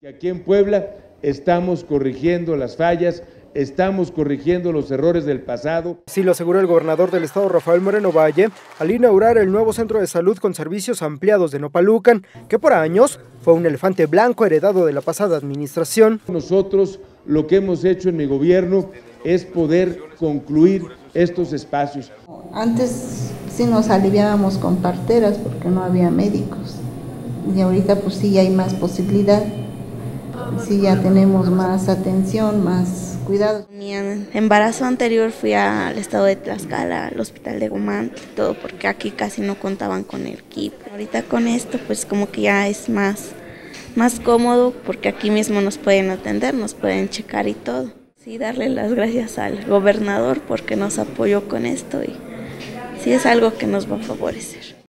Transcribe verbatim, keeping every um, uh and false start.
Aquí en Puebla estamos corrigiendo las fallas, estamos corrigiendo los errores del pasado. Así lo aseguró el gobernador del estado, Rafael Moreno Valle, al inaugurar el nuevo centro de salud con servicios ampliados de Nopalucan, que por años fue un elefante blanco heredado de la pasada administración. Nosotros lo que hemos hecho en mi gobierno es poder concluir estos espacios. Antes sí nos aliviábamos con parteras porque no había médicos y ahorita pues sí hay más posibilidad. Sí, ya tenemos más atención, más cuidado. Mi embarazo anterior fui al estado de Tlaxcala, al hospital de Guamantla, todo porque aquí casi no contaban con el equipo. Ahorita con esto pues como que ya es más, más cómodo porque aquí mismo nos pueden atender, nos pueden checar y todo. Sí, darle las gracias al gobernador porque nos apoyó con esto y sí es algo que nos va a favorecer.